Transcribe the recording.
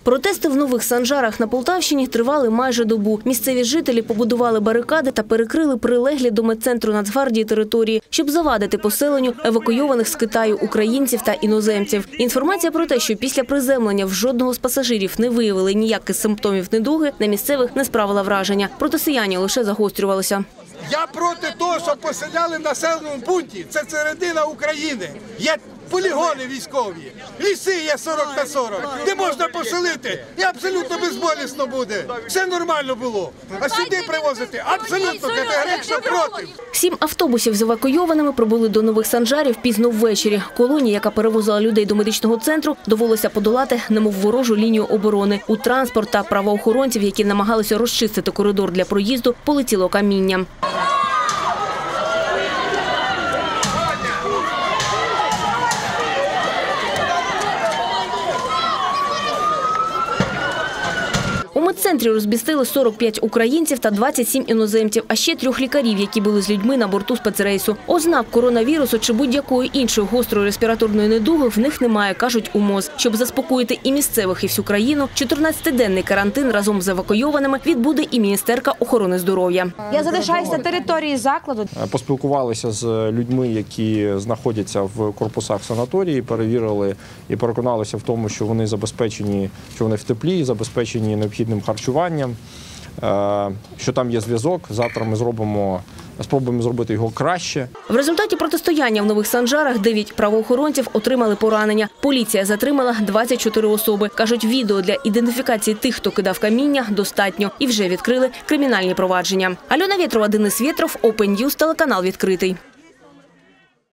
Протести в Нових Санжарах на Полтавщині тривали майже добу. Місцеві жителі побудували барикади та перекрили прилеглі до медцентру Нацгвардії території, щоб завадити поселенню евакуйованих з Китаю українців та іноземців. Інформація про те, що після приземлення в жодного з пасажирів не виявили ніяких симптомів недуги, на місцевих не справила враження. Протистояння лише загострювалося. Я проти того, щоб поселяли в населеному пункті. Це середина України. Є полігони військові, ліси є 40/40, де можна поселити, і абсолютно безболісно буде. Все нормально було. А сюди привозити абсолютно категорично проти. 7 автобусів з евакуйованими прибули до Нових Санжарів пізно ввечері. Колонії, яка перевозила людей до медичного центру, довелося подолати немов ворожу лінію оборони. У транспорт та правоохоронців, які намагалися розчистити коридор для проїзду, полетіло каміння. У медцентрі розмістили 45 українців та 27 іноземців, а ще 3 лікарів, які були з людьми на борту спецрейсу. Ознак коронавірусу чи будь-якої іншої гострої респіраторної недуги в них немає, кажуть у МОЗ. Щоб заспокоїти і місцевих, і всю країну, 14-денний карантин разом з евакуйованими відбуде і Міністерка охорони здоров'я. Я залишаюся на території закладу. Поспілкувалися з людьми, які знаходяться в корпусах санаторії, перевірили і переконалися в тому, що вони забезпечені, що вони в теплі, забезпечені необхідним харчуванням, що там є зв'язок. Завтра ми спробуємо зробити його краще. В результаті протистояння в Нових Санжарах 9 правоохоронців отримали поранення. Поліція затримала 24 особи. Кажуть, відео для ідентифікації тих, хто кидав каміння, достатньо. І вже відкрили кримінальні провадження. Альона Вєтрова, Денис Вєтров, Open News, телеканал «Відкритий».